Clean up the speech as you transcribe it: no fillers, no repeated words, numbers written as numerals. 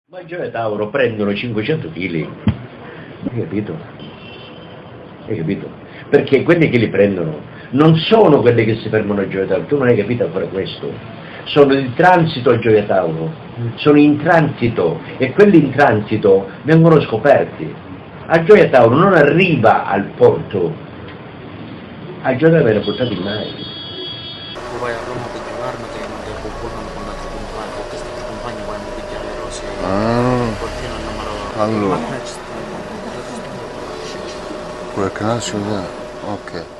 Ma Gioia Tauro prendono 500 kg, hai capito? Hai capito? Perché quelli che li prendono non sono quelli che si fermano a Gioia Tauro, tu non hai capito ancora questo, sono in transito a Gioia Tauro, sono in transito e quelli in transito vengono scoperti. A Gioia Tauro non arriva al porto, a Gioia Tauro viene portato in mare. Supaya lo mau kejar nanti nanti kumpul nanti pun nanti kumpulan oke nanti kumpulnya bukan mau kejar terus ya pergi nanti nomor Allora, magnet quel canale, ok.